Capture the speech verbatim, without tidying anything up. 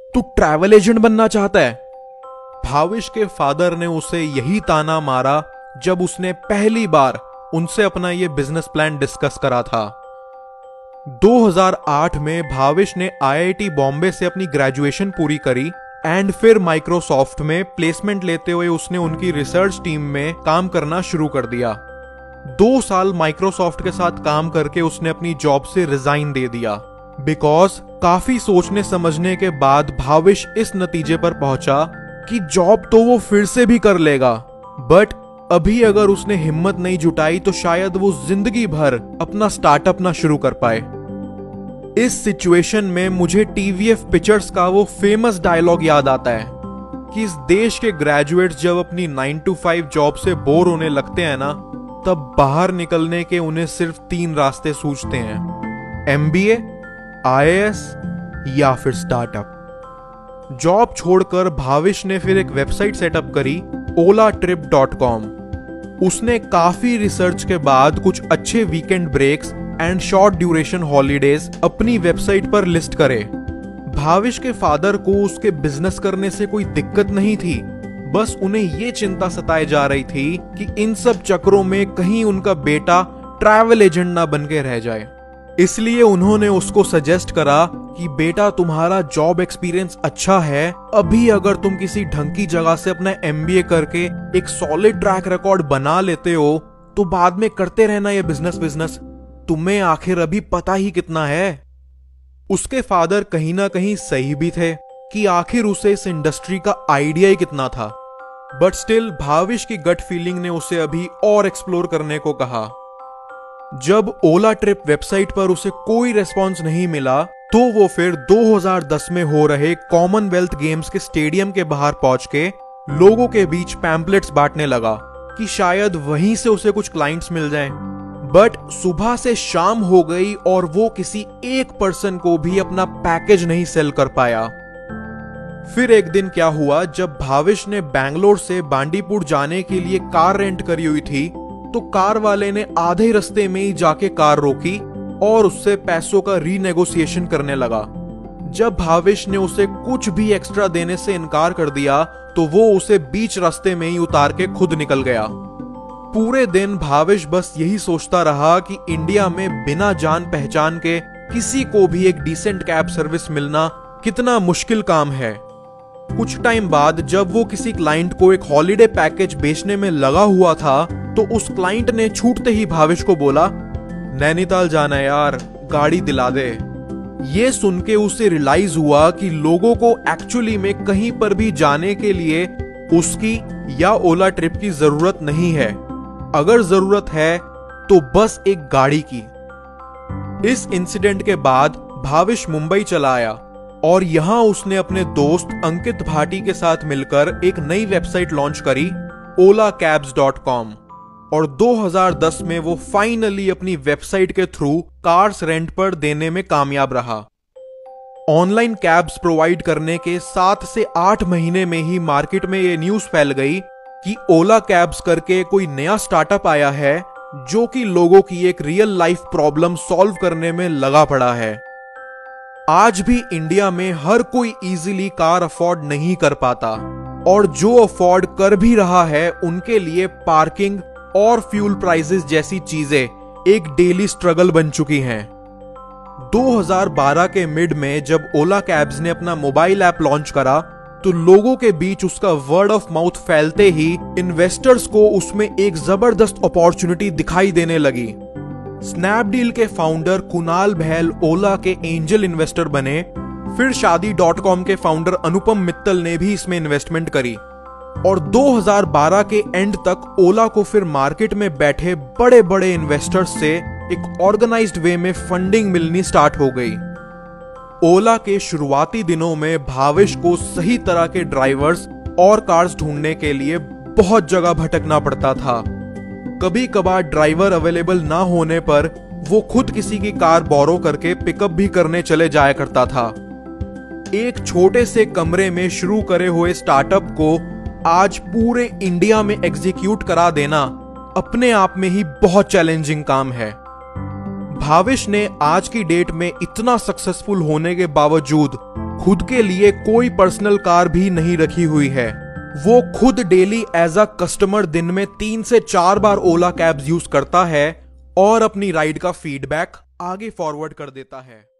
तू travel agent बनना चाहता है? भाविश के फादर ने उसे यही ताना मारा जब उसने पहली बार उनसे अपना यह बिजनेस प्लान डिस्कस करा था। दो हज़ार आठ में भाविश ने आई आई टी बॉम्बे से अपनी ग्रेजुएशन पूरी करी एंड फिर माइक्रोसॉफ्ट में प्लेसमेंट लेते हुए उसने उनकी रिसर्च टीम में काम करना शुरू कर दिया। दो साल माइक्रोसॉफ्ट के साथ काम करके उसने अपनी जॉब से रिजाइन दे दिया बिकॉज काफी सोचने समझने के बाद भाविश इस नतीजे पर पहुंचा कि जॉब तो वो फिर से भी कर लेगा, बट अभी अगर उसने हिम्मत नहीं जुटाई तो शायद वो जिंदगी भर अपना स्टार्टअप ना शुरू कर पाए। इस सिचुएशन में मुझे टी वी एफ पिक्चर्स का वो फेमस डायलॉग याद आता है कि इस देश के ग्रेजुएट्स जब अपनी नाइन टू फाइव जॉब से बोर होने लगते हैं ना, तब बाहर निकलने के उन्हें सिर्फ तीन रास्ते सूझते हैं, M B A, I A S या फिर स्टार्टअप। जॉब छोड़कर भाविश ने फिर एक वेबसाइट सेटअप करी, ओला ट्रिप डॉट कॉम। उसने काफी रिसर्च के बाद कुछ अच्छे weekend breaks and short duration holidays अपनी वेबसाइट पर लिस्ट करे। भाविश के फादर को उसके बिजनेस करने से कोई दिक्कत नहीं थी, बस उन्हें ये चिंता सताए जा रही थी कि इन सब चक्रों में कहीं उनका बेटा ट्रैवल एजेंट ना बन के रह जाए। इसलिए उन्होंने उसको सजेस्ट करा कि बेटा तुम्हारा जॉब एक्सपीरियंस अच्छा है, अभी अगर तुम किसी ढंग की जगह से अपना एम बी ए करके एक सॉलिड ट्रैक रिकॉर्ड बना लेते हो तो बाद में करते रहना ये बिजनेस बिजनेस, तुम्हें आखिर अभी पता ही कितना है। उसके फादर कहीं ना कहीं सही भी थे कि आखिर उसे इस इंडस्ट्री का आइडिया ही कितना था, बट स्टिल भाविश की गट फीलिंग ने उसे अभी और एक्सप्लोर करने को कहा। जब ओला ट्रिप वेबसाइट पर उसे कोई रेस्पॉन्स नहीं मिला तो वो फिर दो हज़ार दस में हो रहे कॉमनवेल्थ गेम्स के स्टेडियम के बाहर पहुंच के लोगों के बीच पैम्पलेट्स बांटने लगा कि शायद वहीं से उसे कुछ क्लाइंट्स मिल जाएं। बट सुबह से शाम हो गई और वो किसी एक पर्सन को भी अपना पैकेज नहीं सेल कर पाया। फिर एक दिन क्या हुआ, जब भाविश ने बैंगलोर से बांडीपुर जाने के लिए कार रेंट करी हुई थी तो कार वाले ने आधे रास्ते में ही जाके कार रोकी और उससे पैसों का रीनेगोशिएशन करने लगा। जब भाविश ने उसे कुछ भी एक्स्ट्रा देने से इनकार कर दिया तो वो उसे बीच रास्ते में ही उतार के खुद निकल गया। पूरे दिन भाविश बस यही सोचता रहा कि इंडिया में बिना जान पहचान के किसी को भी एक डिसेंट कैब सर्विस मिलना कितना मुश्किल काम है। कुछ टाइम बाद जब वो किसी क्लाइंट को एक हॉलिडे पैकेज बेचने में लगा हुआ था तो उस क्लाइंट ने छूटते ही भाविश को बोला, नैनीताल जाना है यार, गाड़ी दिला दे। ये सुन के उसे रियलाइज हुआ कि लोगों को एक्चुअली में कहीं पर भी जाने के लिए उसकी या ओला ट्रिप की जरूरत नहीं है, अगर जरूरत है तो बस एक गाड़ी की। इस इंसिडेंट के बाद भाविश मुंबई चला आया और यहां उसने अपने दोस्त अंकित भाटी के साथ मिलकर एक नई वेबसाइट लॉन्च करी, ओला कैब्स डॉट कॉम। और दो हज़ार दस में वो फाइनली अपनी वेबसाइट के थ्रू कार्स रेंट पर देने में कामयाब रहा। ऑनलाइन कैब्स प्रोवाइड करने के सात से आठ महीने में ही मार्केट में ये न्यूज फैल गई कि ओला कैब्स करके कोई नया स्टार्टअप आया है जो कि लोगों की एक रियल लाइफ प्रॉब्लम सॉल्व करने में लगा पड़ा है। आज भी इंडिया में हर कोई इजीली कार अफोर्ड नहीं कर पाता और जो अफोर्ड कर भी रहा है उनके लिए पार्किंग और फ्यूल प्राइसेस जैसी चीजें एक डेली स्ट्रगल बन चुकी हैं। दो हज़ार बारह के मिड में जब ओला कैब्स ने अपना मोबाइल ऐप लॉन्च करा तो लोगों के बीच उसका वर्ड ऑफ माउथ फैलते ही इन्वेस्टर्स को उसमें एक जबरदस्त अपॉर्चुनिटी दिखाई देने लगी। स्नैपडील के फाउंडर कुणाल बहल ओला के एंजल इन्वेस्टर बने। फिर शादी डॉट कॉम के फाउंडर अनुपम मित्तल ने भी इसमें इन्वेस्टमेंट करी और दो हज़ार बारह के एंड तक ओला को फिर मार्केट में बैठे बड़े बड़े इन्वेस्टर्स से एक ऑर्गेनाइज्ड वे में फंडिंग मिलनी स्टार्ट हो गई। ओला के शुरुआती दिनों में भाविश को सही तरह के ड्राइवर्स और कार्स ढूंढने के लिए बहुत जगह भटकना पड़ता था। कभी कभार ड्राइवर अवेलेबल ना होने पर वो खुद किसी की कार बोरो करके पिकअप भी करने चले जाया करता था। एक छोटे से कमरे में शुरू करे हुए स्टार्टअप को आज पूरे इंडिया में एग्जीक्यूट करा देना अपने आप में ही बहुत चैलेंजिंग काम है। भाविश ने आज की डेट में इतना सक्सेसफुल होने के बावजूद खुद के लिए कोई पर्सनल कार भी नहीं रखी हुई है। वो खुद डेली एज अ कस्टमर दिन में तीन से चार बार ओला कैब्स यूज करता है और अपनी राइड का फीडबैक आगे फॉरवर्ड कर देता है।